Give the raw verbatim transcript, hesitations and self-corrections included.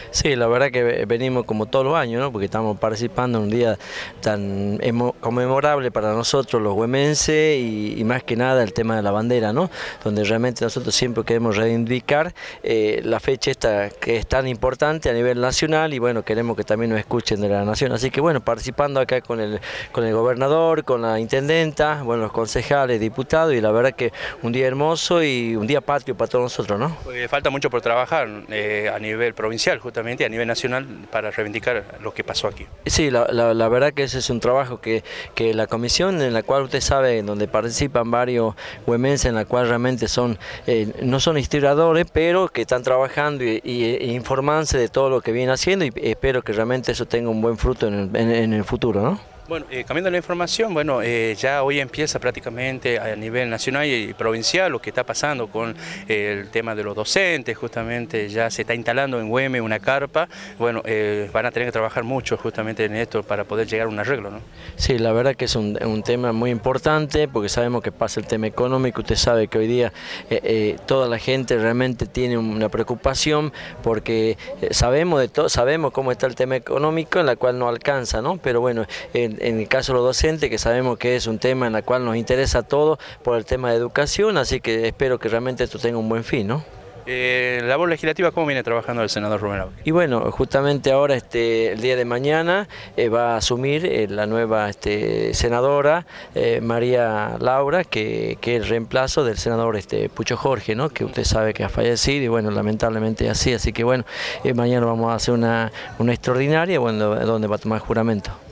Sí, la verdad que venimos como todos los años, ¿no? Porque estamos participando en un día tan emo- conmemorable para nosotros los huemenses y, y más que nada el tema de la bandera, ¿no? Donde realmente nosotros siempre queremos reivindicar eh, la fecha esta que es tan importante a nivel nacional y bueno, queremos que también nos escuchen de la nación. Así que bueno, participando acá con el, con el gobernador, con la intendenta, bueno, los concejales, diputados y la verdad que un día hermoso y un día patrio para todos nosotros, ¿no? Eh, falta mucho por trabajar eh, a nivel provincial, justamente, a nivel nacional, para reivindicar lo que pasó aquí. Sí, la, la, la verdad que ese es un trabajo que, que la comisión en la cual usted sabe, en donde participan varios huemenses, en la cual realmente son, eh, no son historiadores, pero que están trabajando y, y, e informándose de todo lo que viene haciendo y espero que realmente eso tenga un buen fruto en el, en, en el futuro, ¿no? Bueno, eh, cambiando la información, bueno, eh, ya hoy empieza prácticamente a nivel nacional y provincial lo que está pasando con eh, el tema de los docentes, justamente ya se está instalando en Güemes una carpa, bueno, eh, van a tener que trabajar mucho justamente en esto para poder llegar a un arreglo, ¿no? Sí, la verdad que es un, un tema muy importante porque sabemos que pasa el tema económico, usted sabe que hoy día eh, eh, toda la gente realmente tiene una preocupación porque eh, sabemos de todo, sabemos cómo está el tema económico en la cual no alcanza, ¿no? Pero bueno, en, en el caso de los docentes, que sabemos que es un tema en el cual nos interesa a todos por el tema de educación, así que espero que realmente esto tenga un buen fin, ¿no? Eh, labor legislativa, ¿cómo viene trabajando el senador Rubén Lauque? Y bueno, justamente ahora, este, el día de mañana, eh, va a asumir eh, la nueva este, senadora, eh, María Laura, que, que es el reemplazo del senador este, Pucho Jorge, ¿no? Que usted sabe que ha fallecido y bueno, lamentablemente es así, así que bueno, eh, mañana vamos a hacer una, una extraordinaria, bueno, donde va a tomar juramento.